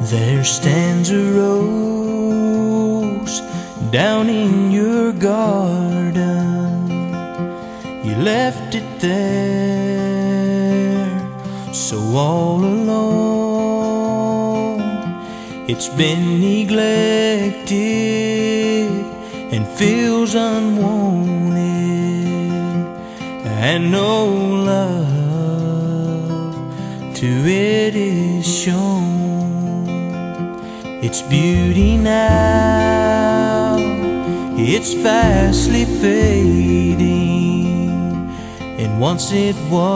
There stands a rose down in your garden. You left it there, so all alone. It's been neglected and feels unwanted, and no love to it is shown. Its beauty now, it's fastly fading, and once it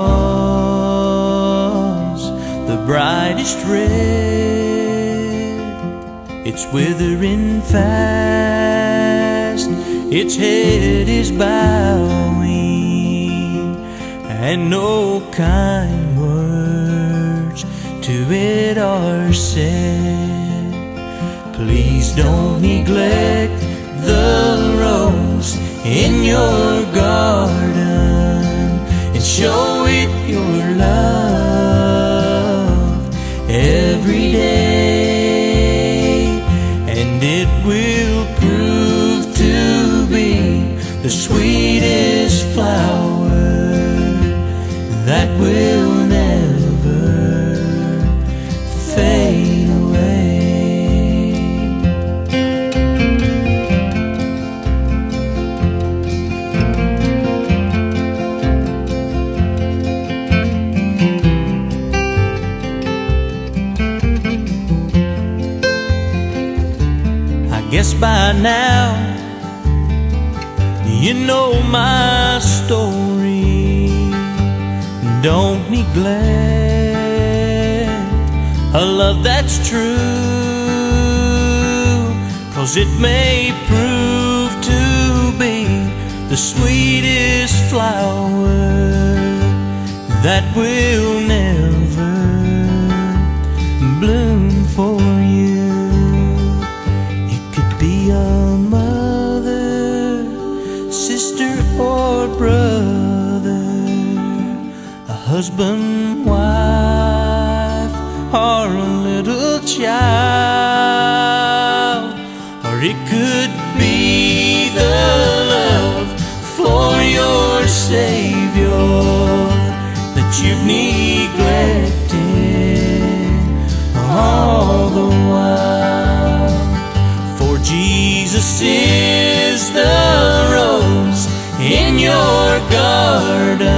was the brightest red. It's withering fast, its head is bowing, and no kind words to it are said. Please don't neglect the rose in your garden, and show it your love every day, and it will prove to be the sweetest flower that will never fade away. Guess by now you know my story. Don't neglect a love that's true, 'cause it may prove to be the sweetest flower that will never bloom for you. A mother, sister or brother, a husband, wife, or a little child, or it could be the love for your Savior that you've neglected all the while. Jesus is the rose in your garden.